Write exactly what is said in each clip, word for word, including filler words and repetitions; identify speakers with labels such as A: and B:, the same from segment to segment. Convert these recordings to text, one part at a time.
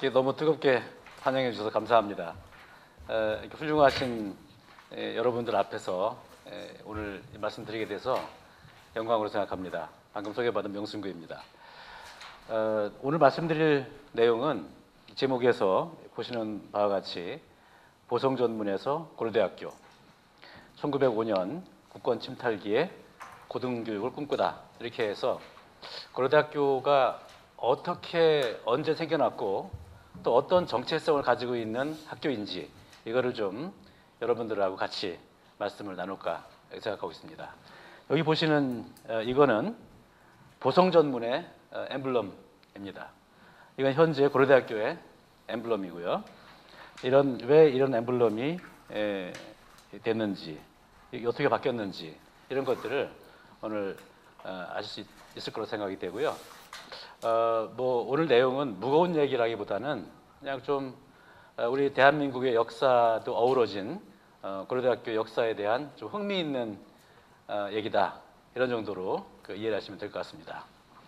A: 이렇게 너무 뜨겁게 환영해 주셔서 감사합니다. 에, 이렇게 훌륭하신 에, 여러분들 앞에서 에, 오늘 말씀드리게 돼서 영광으로 생각합니다. 방금 소개받은 명순구입니다. 어, 오늘 말씀드릴 내용은 제목에서 보시는 바와 같이 보성전문에서 고려대학교 천구백오 년 국권 침탈기에 고등교육을 꿈꾸다 이렇게 해서 고려대학교가 어떻게 언제 생겨났고 또 어떤 정체성을 가지고 있는 학교인지 이거를 좀 여러분들하고 같이 말씀을 나눌까 생각하고 있습니다. 여기 보시는 이거는 보성전문의 엠블럼입니다. 이건 현재 고려대학교의 엠블럼이고요. 이런 왜 이런 엠블럼이 됐는지 어떻게 바뀌었는지 이런 것들을 오늘 아실 수 있을 거로 생각이 되고요. 어, 뭐 오늘 내용은 무거운 얘기라기보다는 그냥 좀 우리 대한민국의 역사도 어우러진 어, 고려대학교 역사에 대한 좀 흥미있는 어, 얘기다 이런 정도로 그 이해를 하시면 될 것 같습니다.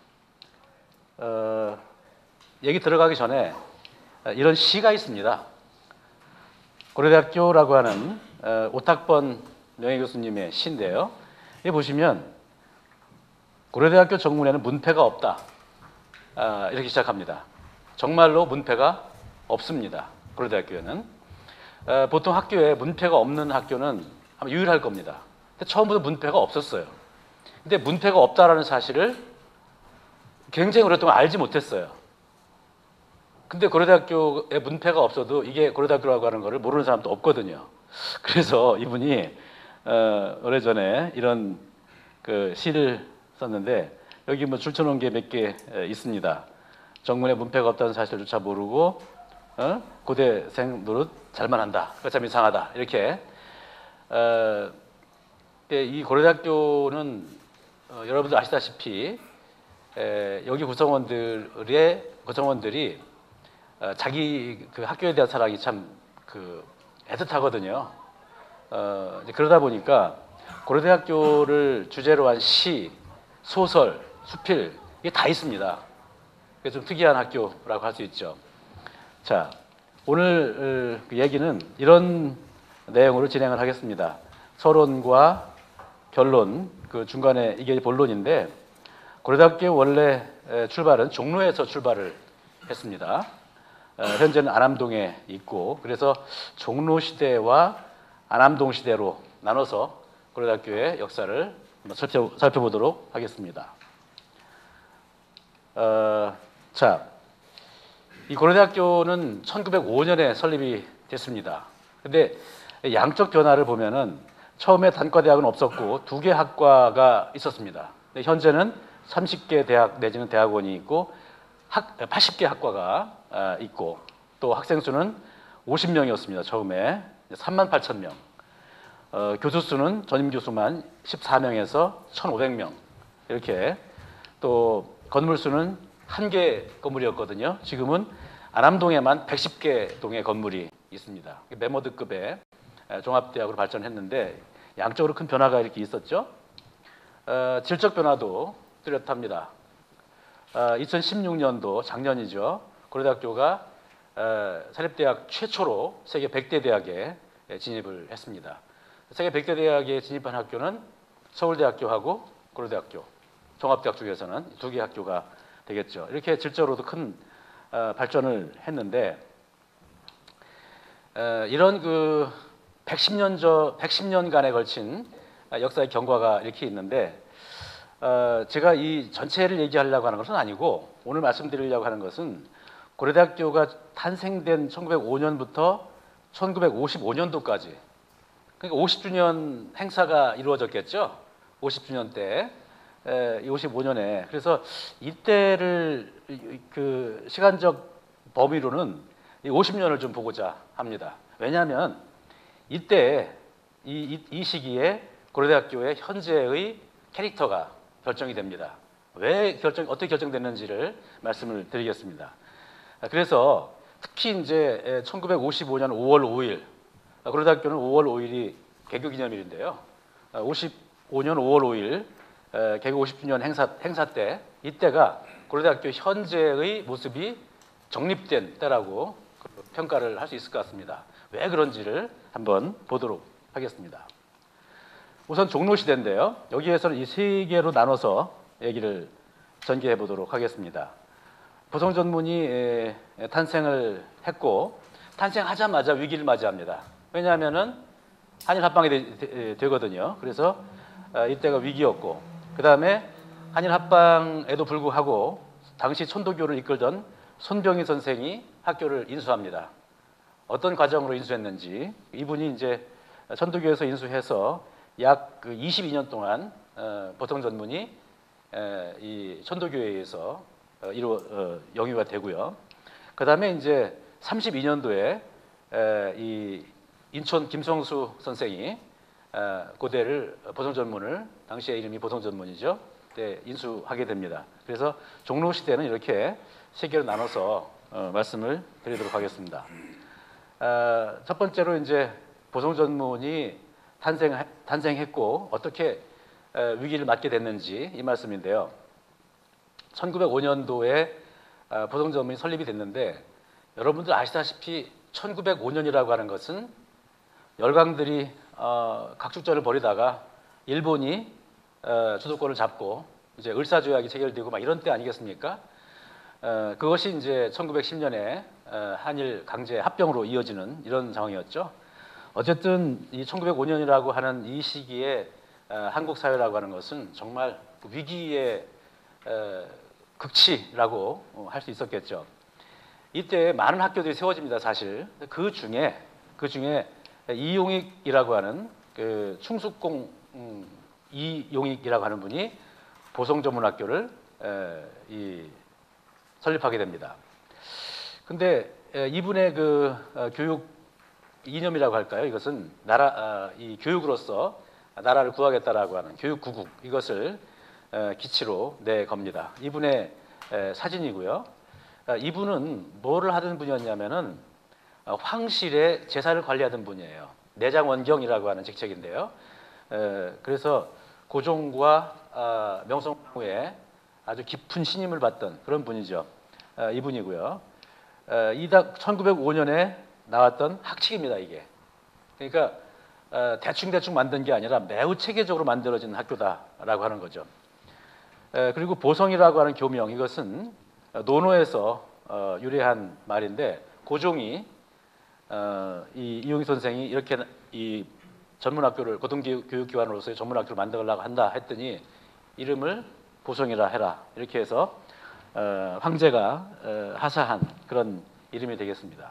A: 어, 얘기 들어가기 전에 이런 시가 있습니다. 고려대학교라고 하는 어, 오탁번 명예 교수님의 시인데요. 여기 보시면 고려대학교 정문에는 문패가 없다. 아, 이렇게 시작합니다. 정말로 문패가 없습니다. 고려대학교에는. 아, 보통 학교에 문패가 없는 학교는 아마 유일할 겁니다. 근데 처음부터 문패가 없었어요. 근데 문패가 없다라는 사실을 굉장히 오랫동안 알지 못했어요. 근데 고려대학교에 문패가 없어도 이게 고려대학교라고 하는 것을 모르는 사람도 없거든요. 그래서 이분이 어, 오래전에 이런 그 시를 썼는데 여기 뭐 줄쳐놓은 게 몇 개 있습니다. 정문에 문패가 없다는 사실조차 모르고 어? 고대생 노릇 잘만 한다. 그거 참 이상하다. 이렇게 어, 이 고려대학교는 어, 여러분들 아시다시피 에, 여기 구성원들의 구성원들이 어, 자기 그 학교에 대한 사랑이 참 그 애틋하거든요. 어, 이제 그러다 보니까 고려대학교를 주제로 한 시, 소설, 수필 이게 다 있습니다. 그게 좀 특이한 학교라고 할 수 있죠. 자, 오늘 그 얘기는 이런 내용으로 진행을 하겠습니다. 서론과 결론, 그 중간에 이게 본론인데 고려대학교 원래 출발은 종로에서 출발을 했습니다. 어, 현재는 안암동에 있고 그래서 종로 시대와 안암동 시대로 나눠서 고려대학교의 역사를 살펴, 살펴보도록 하겠습니다. 어, 자, 이 고려대학교는 천구백오 년에 설립이 됐습니다. 근데 양적 변화를 보면은 처음에 단과대학은 없었고 두 개 학과가 있었습니다. 근데 현재는 서른 개 대학 내지는 대학원이 있고 학, 팔십 개 학과가 있고 또 학생 수는 오십 명이었습니다. 처음에 삼만 팔천 명. 어, 교수 수는 전임 교수만 십사 명에서 천오백 명 이렇게 또 건물 수는 한 개 건물이었거든요. 지금은 안암동에만 백십 개 동의 건물이 있습니다. 메모드급의 종합대학으로 발전했는데 양적으로 큰 변화가 이렇게 있었죠. 어, 질적 변화도 뚜렷합니다. 어, 이천십육 년도 작년이죠. 고려대학교가 어, 사립대학 최초로 세계 백 대 대학에 진입을 했습니다. 세계 백 대 대학에 진입한 학교는 서울대학교하고 고려대학교, 종합대학 중에서는 두 개 학교가 되겠죠. 이렇게 질적으로도 큰 어, 발전을 했는데 어, 이런 그 백십 년 저 백십 년간에 걸친 역사의 경과가 이렇게 있는데 어, 제가 이 전체를 얘기하려고 하는 것은 아니고 오늘 말씀드리려고 하는 것은 고려대학교가 탄생된 천구백오 년부터 천구백오십오 년도까지 그러니까 오십 주년 행사가 이루어졌겠죠. 오십 주년 때 에, 오십오 년에 그래서 이때를 그 시간적 범위로는 이 오십 년을 좀 보고자 합니다. 왜냐하면 이때 이, 이, 이 시기에 고려대학교의 현재의 캐릭터가 결정이 됩니다. 왜 결정 어떻게 결정됐는지를 말씀을 드리겠습니다. 그래서 특히 이제 천구백오십오 년 오월 오일 고려대학교는 오월 오일이 개교기념일인데요. 오십오 년 오월 오일 개교 오십 주년 행사 행사 때 이때가 고려대학교 현재의 모습이 정립된 때라고 평가를 할 수 있을 것 같습니다. 왜 그런지를 한번 보도록 하겠습니다. 우선 종로 시대인데요. 여기에서는 이 세 개로 나눠서 얘기를 전개해 보도록 하겠습니다. 보성 전문이 탄생을 했고 탄생하자마자 위기를 맞이합니다. 왜냐하면은 한일 합방이 되, 되, 되거든요. 그래서 이때가 위기였고 그 다음에 한일 합방에도 불구하고 당시 천도교를 이끌던 손병희 선생이 학교를 인수합니다. 어떤 과정으로 인수했는지 이분이 이제 천도교에서 인수해서 약 이십이 년 동안 보성 전문이 이 천도교에 의해서 이루 영유가 되고요. 그 다음에 이제 삼십이 년도에 이 인천 김성수 선생이 고대를 보성 전문을 당시의 이름이 보성 전문이죠. 네, 인수하게 됩니다. 그래서 종로 시대는 이렇게 세 개로 나눠서 어, 말씀을 드리도록 하겠습니다. 어, 첫 번째로 이제 보성 전문이 탄생 탄생했고 어떻게 어, 위기를 맞게 됐는지 이 말씀인데요. 천구백오 년도에 어, 보성 전문이 설립이 됐는데 여러분들 아시다시피 천구백오 년이라고 하는 것은 열강들이 어, 각축전을 벌이다가 일본이 어, 주도권을 잡고 이제 을사조약이 체결되고 막 이런 때 아니겠습니까? 어, 그것이 이제 천구백십 년에 어, 한일 강제 합병으로 이어지는 이런 상황이었죠. 어쨌든 이 천구백오 년이라고 하는 이 시기에 어, 한국 사회라고 하는 것은 정말 위기의 어, 극치라고 할 수 있었겠죠. 이때 많은 학교들이 세워집니다. 사실 그 중에 그 중에 이용익이라고 하는 그 충숙공 음, 이용익이라고 하는 분이 보성전문학교를 에, 이, 설립하게 됩니다. 근데 에, 이분의 그 어, 교육 이념이라고 할까요? 이것은 나라 어, 이 교육으로서 나라를 구하겠다라고 하는 교육 구국 이것을 에, 기치로 내 겁니다. 이분의 에, 사진이고요. 아, 이분은 뭐를 하던 분이었냐면은 어, 황실의 제사를 관리하던 분이에요. 내장원경이라고 하는 직책인데요. 에, 그래서 고종과 아, 명성황후에 아주 깊은 신임을 받던 그런 분이죠. 아, 이분이고요. 아, 이다 천구백오 년에 나왔던 학칙입니다. 이게. 그러니까 아, 대충대충 만든 게 아니라 매우 체계적으로 만들어진 학교다라고 하는 거죠. 에, 그리고 보성이라고 하는 교명 이것은 논어에서 어, 유래한 말인데 고종이 어, 이 이용희 선생이 이렇게 이 전문학교를 고등교육기관으로서의 전문학교를 만들려고 한다 했더니 이름을 보성이라 해라 이렇게 해서 어, 황제가 어, 하사한 그런 이름이 되겠습니다.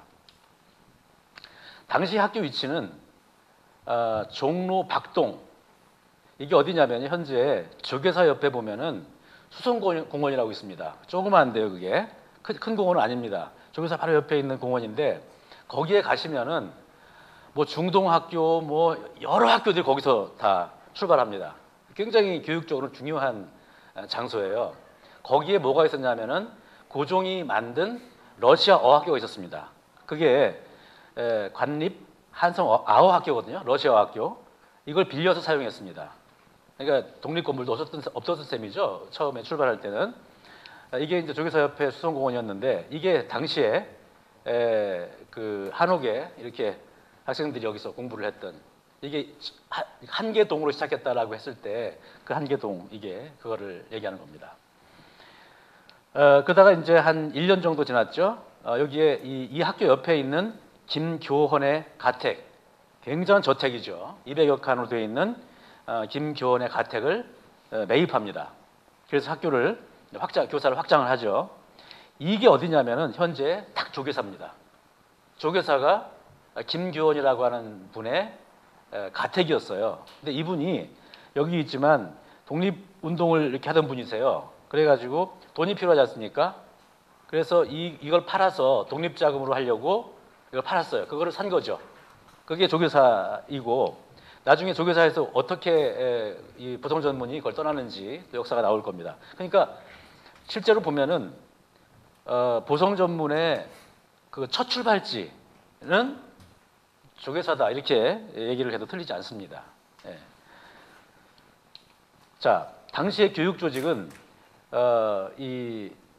A: 당시 학교 위치는 어, 종로 박동 이게 어디냐면 현재 조계사 옆에 보면은 수성공원이라고 있습니다. 조그만데요, 그게 큰, 큰 공원은 아닙니다. 조계사 바로 옆에 있는 공원인데 거기에 가시면은 뭐 중동학교 뭐 여러 학교들이 거기서 다 출발합니다. 굉장히 교육적으로 중요한 장소예요. 거기에 뭐가 있었냐면은 고종이 만든 러시아 어학교가 있었습니다. 그게 관립 한성 아어학교거든요. 러시아 어학교. 이걸 빌려서 사용했습니다. 그러니까 독립 건물도 없었던, 없었던 셈이죠. 처음에 출발할 때는. 이게 이제 조계사 옆에 수성공원이었는데 이게 당시에 에, 그 한옥에 이렇게 학생들이 여기서 공부를 했던 이게 한계동으로 시작했다라고 했을 때 그 한계동 이게 그거를 얘기하는 겁니다. 어, 그러다가 이제 한 일 년 정도 지났죠. 어, 여기에 이, 이 학교 옆에 있는 김교헌의 가택 굉장한 저택이죠. 이백여 칸으로 되어 있는 어, 김교헌의 가택을 어, 매입합니다. 그래서 학교를 확장 교사를 확장을 하죠. 이게 어디냐면은 현재 딱 조계사입니다. 조계사가 김교헌이라고 하는 분의 가택이었어요. 근데 이분이 여기 있지만 독립운동을 이렇게 하던 분이세요. 그래가지고 돈이 필요하지 않습니까? 그래서 이, 이걸 팔아서 독립자금으로 하려고 이걸 팔았어요. 그거를 산 거죠. 그게 조계사이고 나중에 조계사에서 어떻게 이 보성전문이 그걸 떠나는지 역사가 나올 겁니다. 그러니까 실제로 보면은 어, 보성전문의 그 첫 출발지는 조계사다 이렇게 얘기를 해도 틀리지 않습니다. 예. 자, 당시의 교육 조직은 어, 이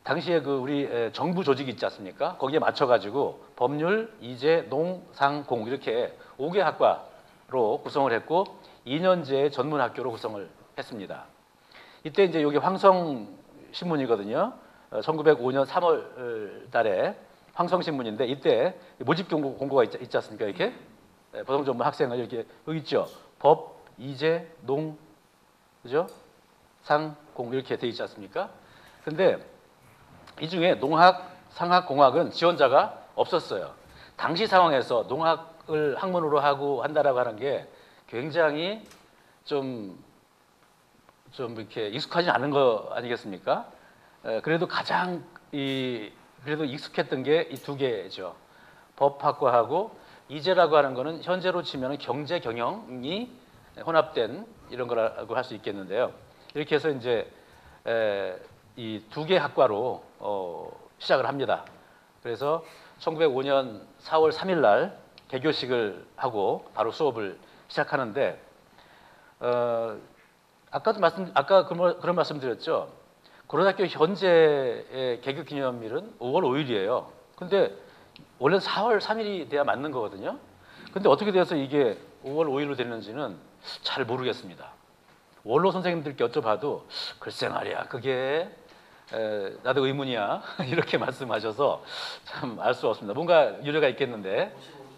A: 당시에 그 우리 정부 조직이 있지 않습니까? 거기에 맞춰가지고 법률, 이제, 농, 상, 공 이렇게 오 개 학과로 구성을 했고 이 년제 전문 학교로 구성을 했습니다. 이때 이제 여기 황성 신문이거든요. 천구백오 년 삼월 달에 황성 신문인데 이때 모집 공고, 공고가 있지, 있지 않습니까? 이렇게 보통 전문 학생을 이렇게 여기 있죠. 법, 이제, 농, 그죠? 상, 공 이렇게 돼 있지 않습니까? 근데 이 중에 농학, 상학, 공학은 지원자가 없었어요. 당시 상황에서 농학을 학문으로 하고 한다라고 하는 게 굉장히 좀, 좀 이렇게 익숙하지 않은 거 아니겠습니까? 에, 그래도 가장 이, 그래도 익숙했던 게 이 두 개죠. 법학과하고 이제라고 하는 거는 현재로 치면 경제 경영이 혼합된 이런 거라고 할 수 있겠는데요. 이렇게 해서 이제 이 두 개 학과로 어, 시작을 합니다. 그래서 천구백오 년 사월 삼일 날 개교식을 하고 바로 수업을 시작하는데 어, 아까도 말씀 아까 그런, 그런 말씀드렸죠. 고려대학교 현재의 개교 기념일은 오월 오일이에요. 근데 원래 사월 삼일이 돼야 맞는 거거든요. 근데 어떻게 돼서 이게 오월 오일로 됐는지는 잘 모르겠습니다. 원로 선생님들께 여쭤봐도 글쎄 말이야 그게 에, 나도 의문이야 이렇게 말씀하셔서 참 알 수 없습니다. 뭔가 유래가 있겠는데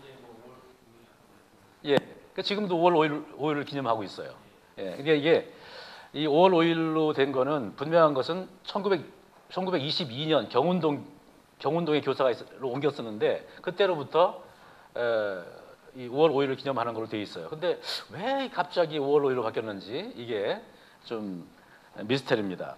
A: 예, 그러니까 지금도 오월 오일, 오일을 기념하고 있어요. 예, 그러니까 이게 이 오월 오일로 된 거는 분명한 것은 천구백, 천구백이십이 년 경운동 경운동의 교사가 옮겼었는데 그때로부터 에, 이 오월 오일을 기념하는 걸로 되어 있어요. 근데 왜 갑자기 오월 오일로 바뀌었는지 이게 좀 미스터리입니다.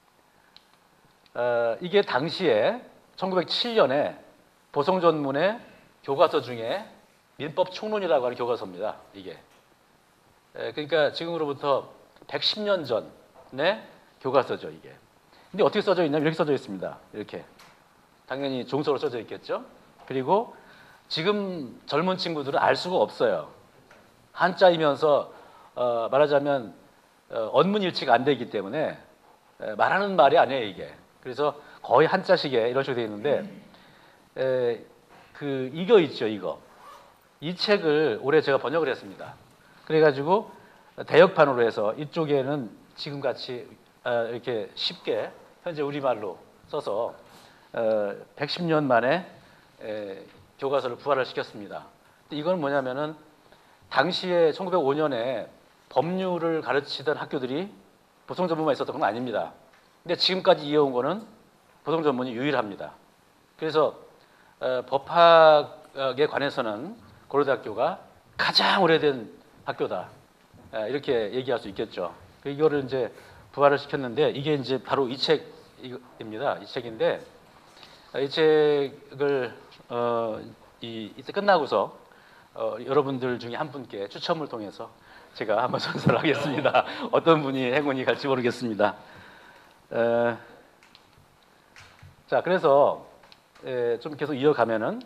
A: 어, 이게 당시에 천구백칠 년에 보성전문의 교과서 중에 민법 총론이라고 하는 교과서입니다. 이게. 에, 그러니까 지금으로부터 백십 년 전의 교과서죠. 이게. 근데 어떻게 써져 있냐면 이렇게 써져 있습니다. 이렇게. 당연히 종서로 써져 있겠죠. 그리고 지금 젊은 친구들은 알 수가 없어요. 한자이면서 어, 말하자면 어, 언문일치가 안 되기 때문에 에, 말하는 말이 아니에요 이게. 그래서 거의 한자식에 이런 식으로 되어 있는데 에, 그 이거 있죠 이거. 이 책을 올해 제가 번역을 했습니다. 그래가지고 대역판으로 해서 이쪽에는 지금같이 어, 이렇게 쉽게 현재 우리말로 써서 어, 백십 년 만에 에, 교과서를 부활을 시켰습니다. 이건 뭐냐면은 당시에 천구백오 년에 법률을 가르치던 학교들이 보성전문만 있었던 건 아닙니다. 근데 지금까지 이어온 거는 보성전문이 유일합니다. 그래서 어, 법학에 관해서는 고려대학교가 가장 오래된 학교다. 에, 이렇게 얘기할 수 있겠죠. 이거를 이제 부활을 시켰는데 이게 이제 바로 이 책입니다. 이 책인데 이 책을 어, 이, 이때 끝나고서 어, 여러분들 중에 한 분께 추첨을 통해서 제가 한번 선서를 하겠습니다. 어떤 분이 행운이 갈지 모르겠습니다. 에, 자, 그래서 에, 좀 계속 이어가면은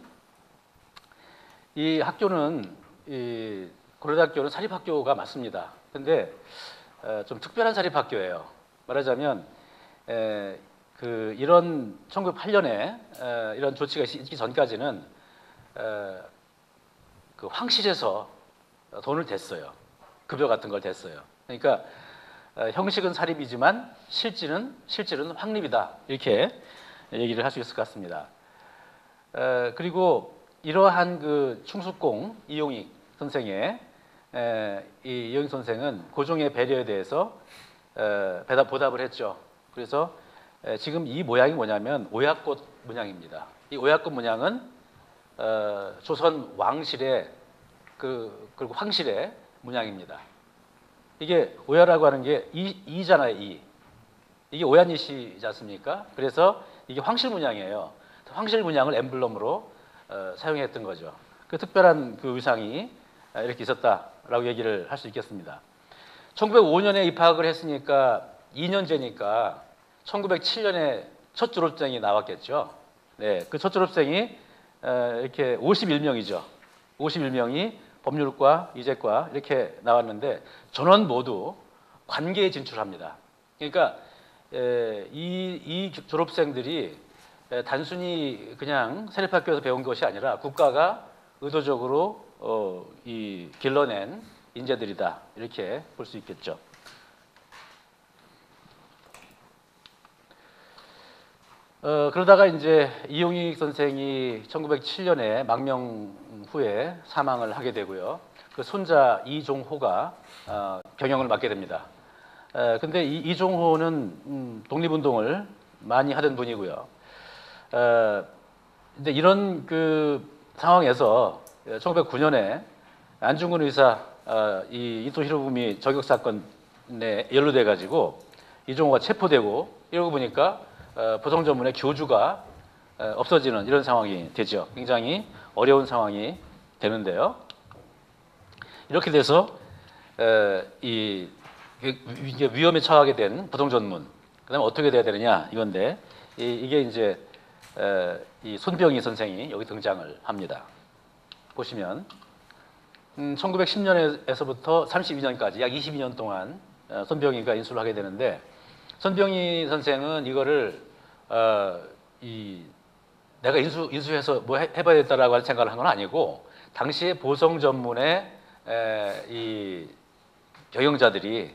A: 이 학교는 이 고려대학교는 사립학교가 맞습니다. 근데 에, 좀 특별한 사립학교예요. 말하자면 에, 그 이런 천구백팔 년에 에, 이런 조치가 있기 전까지는 에, 그 황실에서 돈을 댔어요. 급여 같은 걸 댔어요. 그러니까 에, 형식은 사립이지만 실질은 실질은 황립이다. 이렇게 얘기를 할 수 있을 것 같습니다. 에, 그리고 이러한 그 충숙공 이용익 선생의 에, 이 이용익 선생은 고종의 배려에 대해서 에, 배답 보답을 했죠. 그래서 에, 지금 이 모양이 뭐냐면 오약꽃 문양입니다. 이 오약꽃 문양은 어, 조선 왕실의 그 그리고 황실의 문양입니다. 이게 오야라고 하는 게 이, 이잖아요. 이. 이게 오야니시지 않습니까? 그래서 이게 황실 문양이에요. 황실 문양을 엠블럼으로 어, 사용했던 거죠. 그 특별한 그 의상이 이렇게 있었다라고 얘기를 할 수 있겠습니다. 천구백오 년에 입학을 했으니까 이 년제니까 천구백칠 년에 첫 졸업생이 나왔겠죠. 네, 그 첫 졸업생이 어, 이렇게 오십일 명이죠. 오십일 명이 법률과, 이제과 이렇게 나왔는데 전원 모두 관계에 진출합니다. 그러니까 에, 이, 이 졸업생들이 에, 단순히 그냥 사립학교에서 배운 것이 아니라 국가가 의도적으로 어, 이 길러낸 인재들이다 이렇게 볼 수 있겠죠. 어, 그러다가 이제 이용익 선생이 천구백칠 년에 망명 후에 사망을 하게 되고요. 그 손자 이종호가 어, 경영을 맡게 됩니다. 에, 근데 이, 이종호는 음, 독립운동을 많이 하던 분이고요. 에, 근데 이런 그 상황에서 천구백구 년에 안중근 의사 어, 이 이토 히로부미 저격 사건에 연루돼 가지고 이종호가 체포되고 이러고 보니까 어, 보성 전문의 교주가 어, 없어지는 이런 상황이 되죠. 굉장히 어려운 상황이 되는데요. 이렇게 돼서 에, 이 이게 위험에 처하게 된 보성 전문, 그다음에 어떻게 돼야 되느냐 이건데 이, 이게 이제 에, 이 손병희 선생이 여기 등장을 합니다. 보시면 음, 천구백십 년에서부터 삼십이 년까지 약 이십이 년 동안 어, 손병희가 인수를 하게 되는데. 손병희 선생은 이거를 어, 이 내가 인수 인수해서 뭐 해, 해봐야겠다라고 하는 생각을 한 건 아니고 당시에 보성 전문의 에, 이 경영자들이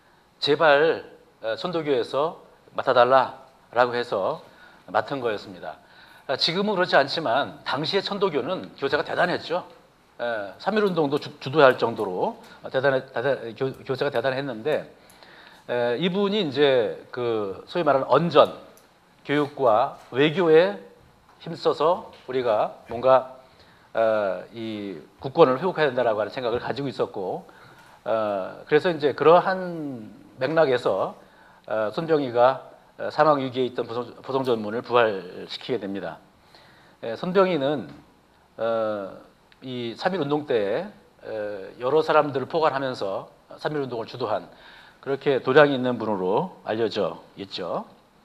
A: 제발 어, 천도교에서 맡아달라라고 해서 맡은 거였습니다. 지금은 그렇지 않지만 당시에 천도교는 교세가 대단했죠. 에, 삼일운동도 주, 주도할 정도로 대단해, 대단, 교, 교세가 대단했는데. 에, 이분이 이제 그 소위 말하는 언전, 교육과 외교에 힘써서 우리가 뭔가 어, 이 국권을 회복해야 된다라고 하는 생각을 가지고 있었고, 어, 그래서 이제 그러한 맥락에서 어, 손병희가 사망 위기에 있던 보성, 보성 전문을 부활시키게 됩니다. 에, 손병희는 어, 이 삼일운동 때 에, 여러 사람들을 포괄하면서 삼일운동을 주도한 그렇게 도량이 있는 분으로 알려져 있죠.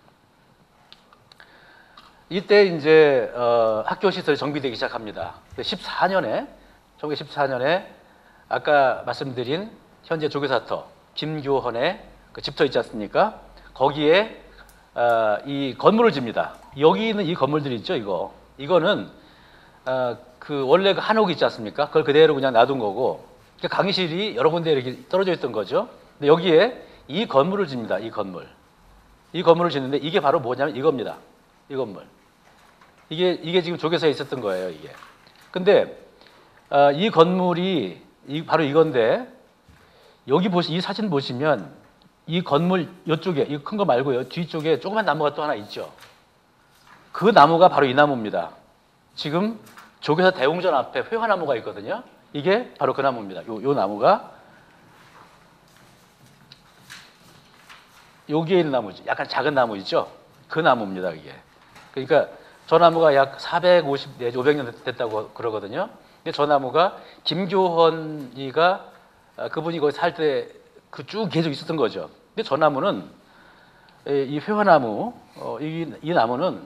A: 이때 이제 어, 학교 시설이 정비되기 시작합니다. 십사 년에 천구백십사 년에 아까 말씀드린 현재 조교사터 김교헌의 그 집터 있지 않습니까? 거기에 어, 이 건물을 집니다. 여기 있는 이 건물들 있죠, 이거. 이거는 어, 그 원래 그 한옥 있지 않습니까? 그걸 그대로 그냥 놔둔 거고 강의실이 여러 군데 이렇게 떨어져 있던 거죠. 근데 여기에 이 건물을 집니다. 이 건물. 이 건물을 짓는데 이게 바로 뭐냐면 이겁니다. 이 건물. 이게 이게 지금 조교사에 있었던 거예요. 이게. 근데 어, 이 건물이 이, 바로 이건데 여기 보시 이 사진 보시면 이 건물 이쪽에 이 큰 거 말고요 뒤쪽에 조그만 나무가 또 하나 있죠. 그 나무가 바로 이 나무입니다. 지금 조교사 대웅전 앞에 회화나무가 있거든요. 이게 바로 그 나무입니다. 요, 요 나무가 여기에 있는 나무죠. 약간 작은 나무 있죠? 그 나무입니다, 이게. 그러니까 저 나무가 약 사백오십 내지 오백 년 됐다고 그러거든요. 근데 저 나무가 김교헌이가 그분이 거기 살 때 그 쭉 계속 있었던 거죠. 근데 저 나무는 이 회화나무, 어, 이, 이 나무는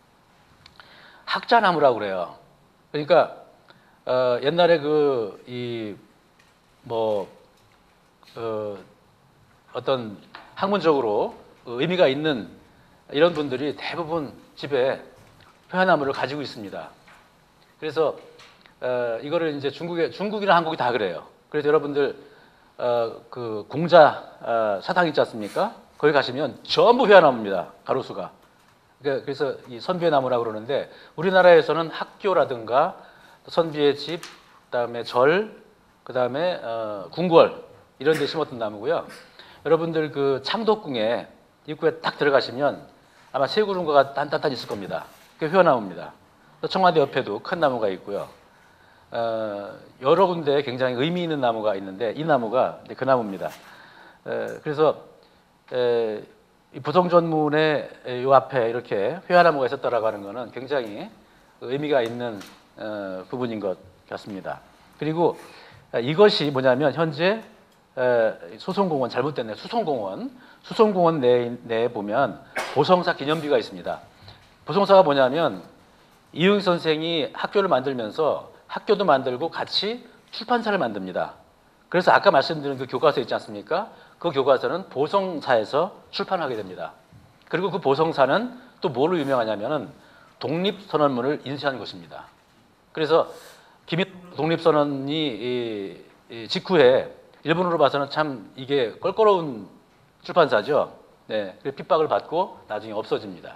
A: 학자나무라고 그래요. 그러니까 어, 옛날에 그 이 뭐 어, 어떤 학문적으로 의미가 있는 이런 분들이 대부분 집에 회화나무를 가지고 있습니다. 그래서 어, 이거를 이제 중국에 중국이나 한국이 다 그래요. 그래서 여러분들 어, 그 공자 어, 사당 있지 않습니까? 거기 가시면 전부 회화나무입니다. 가로수가. 그래서 이 선비의 나무라고 그러는데 우리나라에서는 학교라든가 선비의 집, 그다음에 절, 그다음에 어, 궁궐 이런 데 심었던 나무고요. 여러분들 그 창덕궁에 입구에 딱 들어가시면 아마 세 그루가 단단단 있을 겁니다. 그게 회화나무입니다. 청와대 옆에도 큰 나무가 있고요. 어, 여러 군데 굉장히 의미 있는 나무가 있는데 이 나무가 그 나무입니다. 에, 그래서 에, 이 보성전문의 이 앞에 이렇게 회화나무가 있었다라고 하는 것은 굉장히 의미가 있는 어, 부분인 것 같습니다. 그리고 이것이 뭐냐면 현재 소송공원 잘못됐네. 수송공원 수송공원 내에, 내에 보면 보성사 기념비가 있습니다. 보성사가 뭐냐면 이용익 선생이 학교를 만들면서 학교도 만들고 같이 출판사를 만듭니다. 그래서 아까 말씀드린 그 교과서 있지 않습니까? 그 교과서는 보성사에서 출판하게 됩니다. 그리고 그 보성사는 또 뭐로 유명하냐면은 독립선언문을 인쇄한 곳입니다. 그래서 김일 독립선언이 이, 이 직후에 일본으로 봐서는 참 이게 껄끄러운 출판사죠. 네, 핍박을 받고 나중에 없어집니다.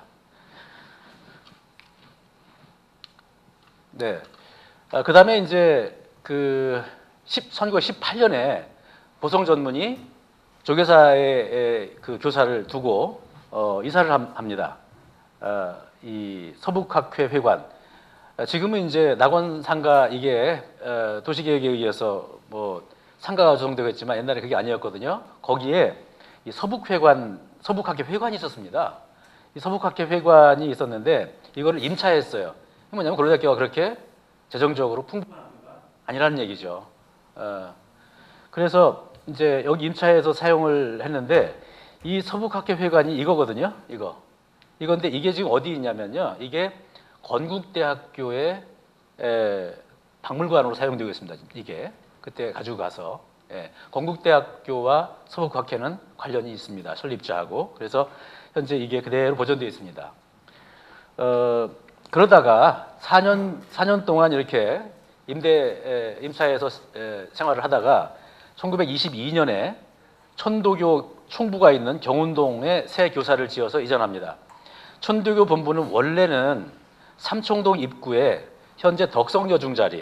A: 네, 아, 그 다음에 이제 그 천구백십팔 년에 보성전문이 조교사의 그 교사를 두고 어, 이사를 합니다. 어, 이 서북학회 회관. 지금은 이제 낙원상가 이게 어, 도시계획에 의해서 뭐 상가가 조성되고 있지만 옛날에 그게 아니었거든요. 거기에 이 서북회관, 서북학회 회관이 있었습니다. 이 서북학회 회관이 있었는데 이거를 임차했어요. 뭐냐면 고려대학교가 그렇게 재정적으로 풍부한 학교가 아니라는 얘기죠. 어, 그래서 이제 여기 임차해서 사용을 했는데 이 서북학회 회관이 이거거든요. 이거. 이건데 이게 지금 어디 있냐면요. 이게 건국대학교의 에, 박물관으로 사용되고 있습니다. 이게 그때 가지고 가서 예, 건국대학교와 서북학회는 관련이 있습니다. 설립자하고. 그래서 현재 이게 그대로 보존되어 있습니다. 어, 그러다가 사 년 사 년 동안 이렇게 임대 에, 임차에서 에, 생활을 하다가 천구백이십이 년에 천도교 총부가 있는 경운동에 새 교사를 지어서 이전합니다. 천도교 본부는 원래는 삼청동 입구에 현재 덕성여중 자리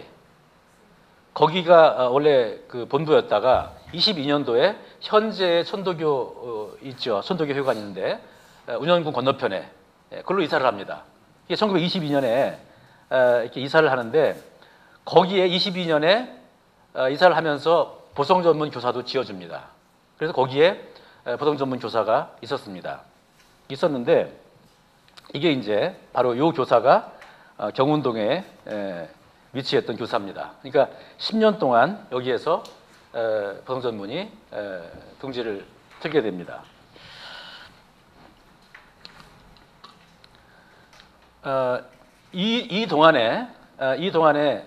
A: 거기가 원래 그 본부였다가 이십이 년도에 현재 천도교 있죠. 천도교 회관이 있는데 운현군 건너편에 그걸로 이사를 합니다. 이게 천구백이십이 년에 이렇게 이사를 하는데 거기에 이십이 년에 이사를 하면서 보성전문 교사도 지어줍니다. 그래서 거기에 보성전문 교사가 있었습니다. 있었는데 이게 이제 바로 요 교사가 경운동에 위치했던 교사입니다. 그러니까 십 년 동안 여기에서 보성전문이 둥지를 틀게 됩니다. 이, 이 동안에 이 동안에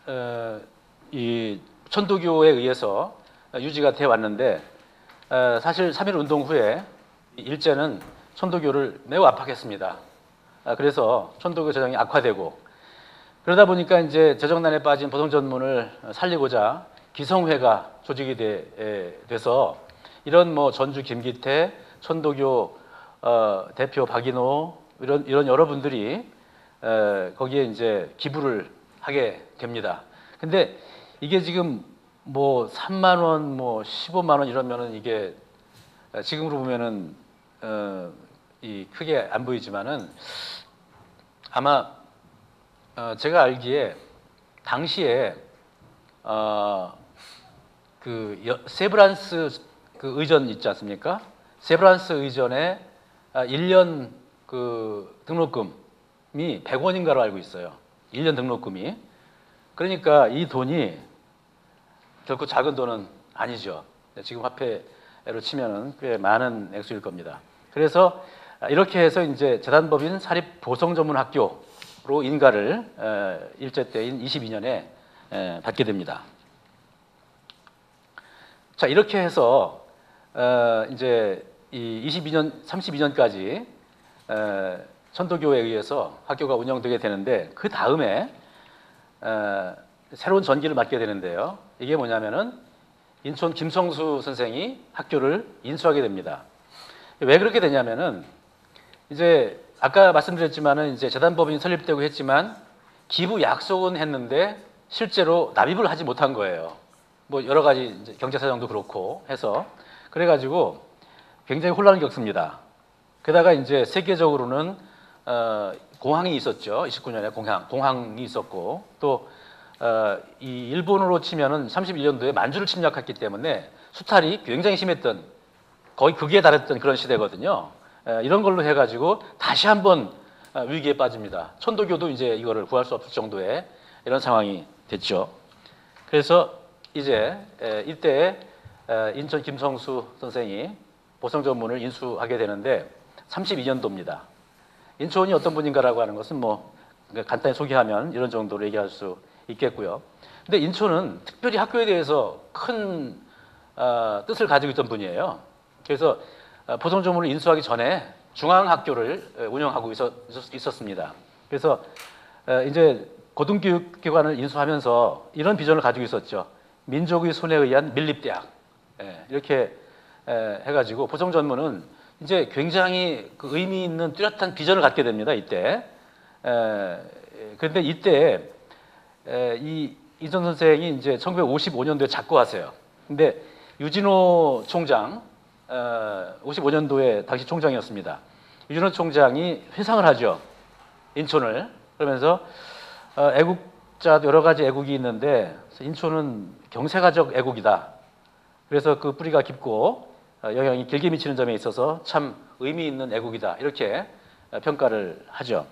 A: 이 천도교에 의해서 유지가 돼 왔는데 사실 삼 일 운동 후에 일제는 천도교를 매우 압박했습니다. 그래서 천도교 재정이 악화되고 그러다 보니까 이제 재정난에 빠진 보성전문을 살리고자 기성회가 조직이 돼, 돼서 이런 뭐 전주 김기태, 천도교 어, 대표 박인호 이런 이런 여러분들이 에, 거기에 이제 기부를 하게 됩니다. 근데 이게 지금 뭐 삼만 원, 뭐 십오만 원 이러면은 이게 지금으로 보면은 어, 이 크게 안 보이지만은 아마 어, 제가 알기에 당시에 어, 그 여, 세브란스 그 의전 있지 않습니까? 세브란스 의전에 아, 일 년 그 등록금이 백 원인가로 알고 있어요. 일 년 등록금이. 그러니까 이 돈이 결코 작은 돈은 아니죠. 지금 화폐로 치면은 꽤 많은 액수일 겁니다. 그래서 이렇게 해서 이제 재단법인 사립 보성전문학교로 인가를 일제 때인 이십이 년에 받게 됩니다. 자, 이렇게 해서 이제 이 이십이 년, 삼십이 년까지 천도교에 의해서 학교가 운영되게 되는데 그 다음에 새로운 전기를 맞게 되는데요. 이게 뭐냐면은 인천 김성수 선생이 학교를 인수하게 됩니다. 왜 그렇게 되냐면은 이제 아까 말씀드렸지만은 이제 재단법인이 설립되고 했지만 기부 약속은 했는데 실제로 납입을 하지 못한 거예요. 뭐 여러 가지 이제 경제 사정도 그렇고 해서 그래가지고 굉장히 혼란을 겪습니다. 게다가 이제 세계적으로는 어, 공항이 있었죠. 이십구 년에 공항, 공항이 있었고 또 어, 이 일본으로 치면은 삼십일 년도에 만주를 침략했기 때문에 수탈이 굉장히 심했던 거의 극에 달했던 그런 시대거든요. 에, 이런 걸로 해가지고 다시 한번 위기에 빠집니다. 천도교도 이제 이거를 구할 수 없을 정도의 이런 상황이 됐죠. 그래서 이제 에, 이때 에, 인천 김성수 선생이 보성전문을 인수하게 되는데 삼십이 년도입니다. 인천이 어떤 분인가라고 하는 것은 뭐 간단히 소개하면 이런 정도로 얘기할 수 있겠고요. 근데 인천은 특별히 학교에 대해서 큰 어, 뜻을 가지고 있던 분이에요. 그래서 어, 보성전문을 인수하기 전에 중앙학교를 운영하고 있었, 있었습니다. 그래서 이제 고등교육기관을 인수하면서 이런 비전을 가지고 있었죠. 민족의 손에 의한 밀립대학. 이렇게 해가지고 보성전문은 이제 굉장히 그 의미 있는 뚜렷한 비전을 갖게 됩니다. 이때. 그런데 이때 이 이전 선생이 이제 천구백오십오 년도에 작고하세요. 근데 유진호 총장, 오십오 년도에 당시 총장이었습니다. 유진호 총장이 회상을 하죠. 인촌을. 그러면서 애국자 여러 가지 애국이 있는데 인촌은 경세가적 애국이다. 그래서 그 뿌리가 깊고 영향이 길게 미치는 점에 있어서 참 의미 있는 애국이다. 이렇게 평가를 하죠.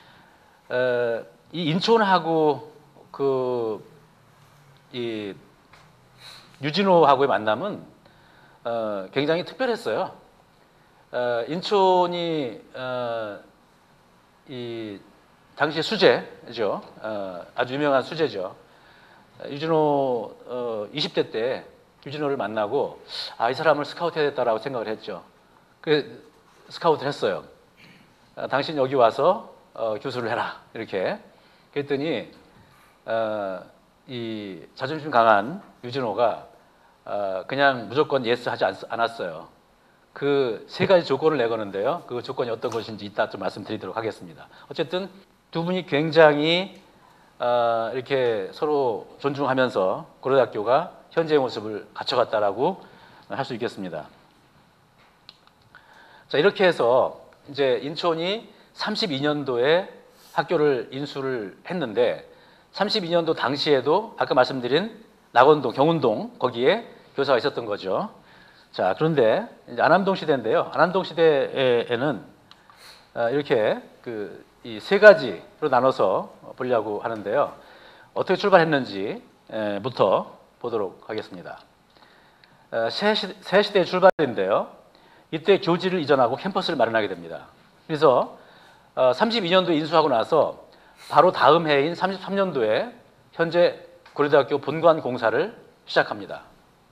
A: 이 인촌하고 그 이 유진호하고의 만남은 어, 굉장히 특별했어요. 어, 인촌이 어, 이 당시 수재죠. 어, 아주 유명한 수재죠. 유진호 어, 이십 대 때 유진호를 만나고 아, 이 사람을 스카우트해야겠다라고 생각을 했죠. 그 스카우트를 했어요. 아, 당신 여기 와서 어, 교수를 해라 이렇게 그랬더니 어, 이 자존심 강한 유진호가 어, 그냥 무조건 예스 하지 않, 않았어요. 그 세 가지 조건을 내거는데요. 그 조건이 어떤 것인지 이따 좀 말씀드리도록 하겠습니다. 어쨌든 두 분이 굉장히 어, 이렇게 서로 존중하면서 고려대학교가 현재의 모습을 갖춰갔다라고 할 수 있겠습니다. 자, 이렇게 해서 이제 인촌이 삼십이 년도에 학교를 인수를 했는데 삼십이 년도 당시에도 아까 말씀드린 낙원동, 경운동 거기에 교사가 있었던 거죠. 자, 그런데 이제 안암동 시대인데요. 안암동 시대에는 이렇게 그 이 세 가지로 나눠서 보려고 하는데요. 어떻게 출발했는지부터 보도록 하겠습니다. 새, 시, 새 시대의 출발인데요. 이때 교지를 이전하고 캠퍼스를 마련하게 됩니다. 그래서 삼십이 년도에 인수하고 나서 바로 다음 해인 삼십삼 년도에 현재 고려대학교 본관 공사를 시작합니다.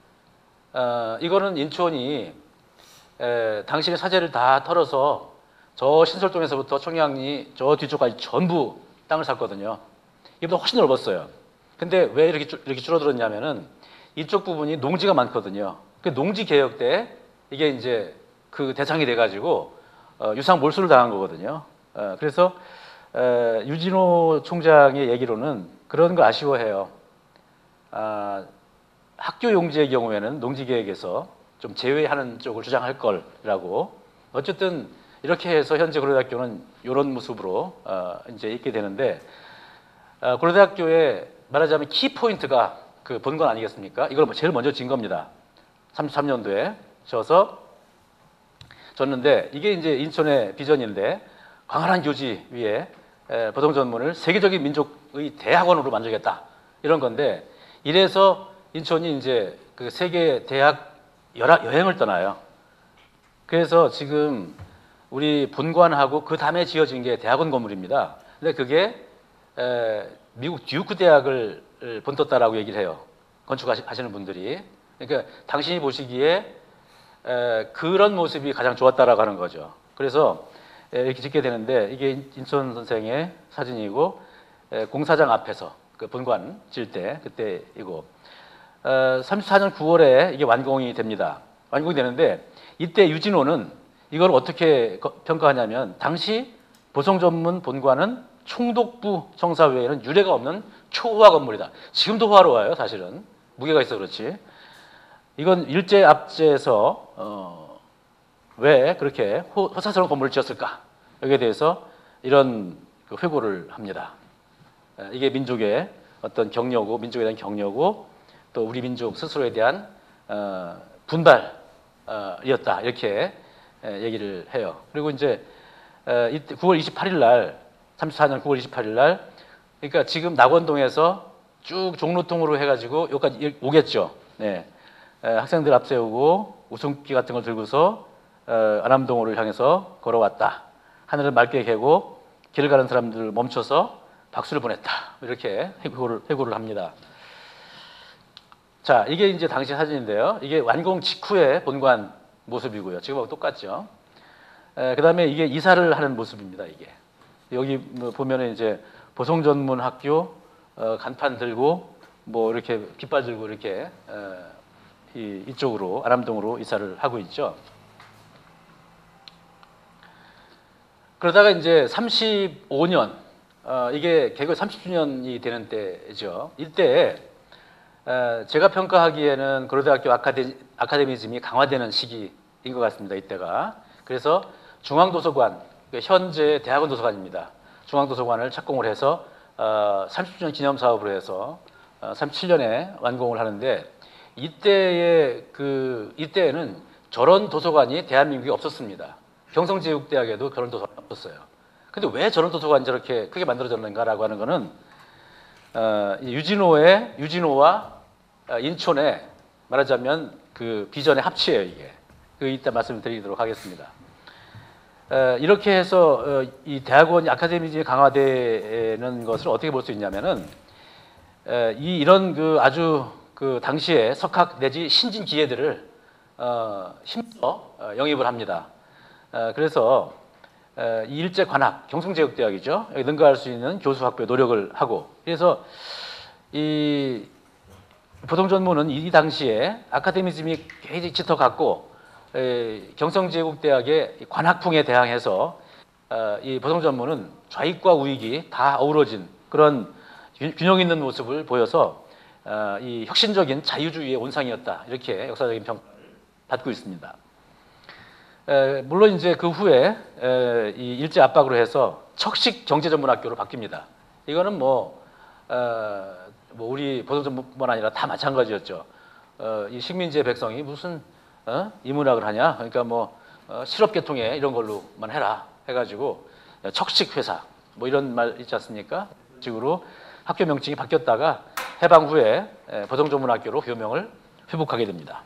A: 어, 이거는 인촌이 에, 당신의 사재를 다 털어서 저 신설동에서부터 청량리 저 뒤쪽까지 전부 땅을 샀거든요. 이보다 훨씬 넓었어요. 근데 왜 이렇게, 줄, 이렇게 줄어들었냐면은 이쪽 부분이 농지가 많거든요. 그 농지 개혁 때 이게 이제 그 대상이 돼가지고 어, 유상 몰수를 당한 거거든요. 어, 그래서 에, 유진호 총장의 얘기로는 그런 거 아쉬워해요. 아, 학교 용지의 경우에는 농지 계획에서 좀 제외하는 쪽을 주장할 걸라고. 어쨌든 이렇게 해서 현재 고려대학교는 이런 모습으로 어, 이제 있게 되는데 어, 고려대학교의 말하자면 키 포인트가 그 본관 아니겠습니까? 이걸 제일 먼저 진 겁니다. 삼십삼 년도에 져서 졌는데 이게 이제 인천의 비전인데 광활한 교지 위에 에, 보성전문을 세계적인 민족의 대학원으로 만들겠다 이런 건데 이래서 인천이 이제 그 세계 대학 여행을 떠나요. 그래서 지금 우리 본관하고 그 다음에 지어진 게 대학원 건물입니다. 근데 그게 에, 미국 듀크 대학을 본떴다라고 얘기를 해요. 건축하시는 분들이. 그러니까 당신이 보시기에 에, 그런 모습이 가장 좋았다라고 하는 거죠. 그래서 에, 이렇게 짓게 되는데 이게 인천 선생의 사진이고 에, 공사장 앞에서 그 본관 질 때 그때이고 어, 삼십사 년 구월에 이게 완공이 됩니다. 완공이 되는데 이때 유진호는 이걸 어떻게 평가하냐면 당시 보성전문 본관은 총독부 청사 외에는 유례가 없는 초호화 건물이다. 지금도 호화로워요, 사실은. 무게가 있어 그렇지. 이건 일제 압제에서 어, 왜 그렇게 호, 호사스러운 건물을 지었을까? 여기에 대해서 이런 그 회고를 합니다. 이게 민족의 어떤 격려고, 민족에 대한 격려고, 또 우리 민족 스스로에 대한 어, 분발이었다. 이렇게 얘기를 해요. 그리고 이제 이때 구월 이십팔일 날, 삼십사 년 구월 이십팔일 날, 그러니까 지금 낙원동에서 쭉 종로통으로 해가지고 여기까지 오겠죠. 네. 학생들 앞세우고 웃음기 같은 걸 들고서 안암동호를 향해서 걸어왔다. 하늘을 맑게 개고 길을 가는 사람들을 멈춰서 박수를 보냈다. 이렇게 회고를, 회고를 합니다. 자, 이게 이제 당시 사진인데요. 이게 완공 직후의 본관 모습이고요. 지금하고 똑같죠. 에, 그다음에 이게 이사를 하는 모습입니다. 이게 여기 뭐 보면은 이제 보성 전문 학교 어, 간판 들고 뭐 이렇게 깃발 들고 이렇게 어, 이, 이쪽으로 안암동으로 이사를 하고 있죠. 그러다가 이제 삼십오 년 어, 이게 개교 삼십 주년이 되는 때죠. 이때 에, 제가 평가하기에는 고려대학교 아카데, 아카데미즘이 강화되는 시기인 것 같습니다. 이때가. 그래서 중앙도서관, 현재 대학원 도서관입니다. 중앙도서관을 착공을 해서 어, 삼십 주년 기념 사업으로 해서 어, 삼십칠 년에 완공을 하는데 이때의 그 이때에는 저런 도서관이 대한민국에 없었습니다. 경성제국대학에도 그런 도서관이 없었어요. 근데 왜 저런 도서관이 저렇게 크게 만들어졌는가라고 하는 거는 어, 유진호의 유진호와 어, 인촌의 말하자면 그 비전의 합치예요. 이게 그 이따 말씀드리도록 하겠습니다. 어, 이렇게 해서 어, 이 대학원 아카데미즘이 강화되는 것을 어떻게 볼 수 있냐면은 어, 이 이런 그 아주 그 당시에 석학 내지 신진 기회들을 어, 힘써 어, 영입을 합니다. 어, 그래서 어, 이 일제 관학 경성제국대학이죠. 여기 능가할 수 있는 교수 확보에 노력을 하고 그래서 이 보성 전문은 이 당시에 아카데미즘이 굉장히 짙어갔고 경성제국대학의 관학풍에 대항해서 어, 이 보성 전문은 좌익과 우익이 다 어우러진 그런 균형 있는 모습을 보여서 어, 이 혁신적인 자유주의의 온상이었다 이렇게 역사적인 평가를 받고 있습니다. 에, 물론 이제 그 후에 에, 이 일제 압박으로 해서 척식 경제전문학교로 바뀝니다. 이거는 뭐, 어, 뭐 우리 보성전문뿐만 아니라 다 마찬가지였죠. 어, 이 식민지의 백성이 무슨 어? 이문학을 하냐? 그러니까 뭐 어, 실업계통에 이런 걸로만 해라 해가지고 척식 회사 뭐 이런 말 있지 않습니까? 식으로 학교 명칭이 바뀌었다가 해방 후에 보성전문학교로 교명을 회복하게 됩니다.